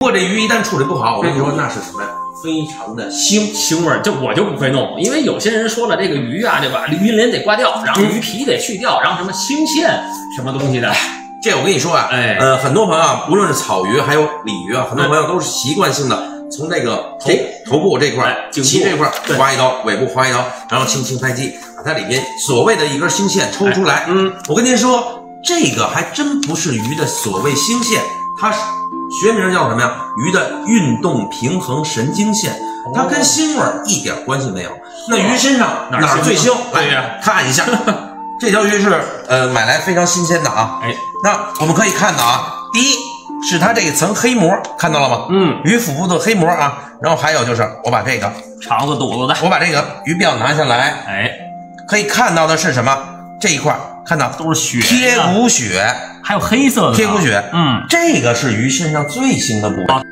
或者鱼一旦处理不好，我跟你说那是什么呀？非常的腥味儿，我就不会弄，因为有些人说了，这个鱼啊，对吧？鱼鳞得刮掉，然后鱼皮得去掉，然后什么腥线什么东西的。 这我跟你说啊，很多朋友啊，无论是草鱼还有鲤鱼啊，很多朋友都是习惯性的从这个头部这块、鳍这块划一刀，尾部划一刀，然后轻轻拍击，把它里边所谓的一根腥线抽出来。我跟您说，这个还真不是鱼的所谓腥线，它是学名叫什么呀？鱼的运动平衡神经线，它跟腥味一点关系没有。那鱼身上哪儿最腥？来看一下。这条鱼是买来非常新鲜的啊，那我们可以看到啊，第一是它这一层黑膜，看到了吗？鱼腹部的黑膜啊，然后还有就是我把这个肠子肚子的， 我把这个鱼鳔拿下来，可以看到的是什么？这一块看到都是血， 贴骨血， 还有黑色的贴骨血，这个是鱼身上最腥的部位。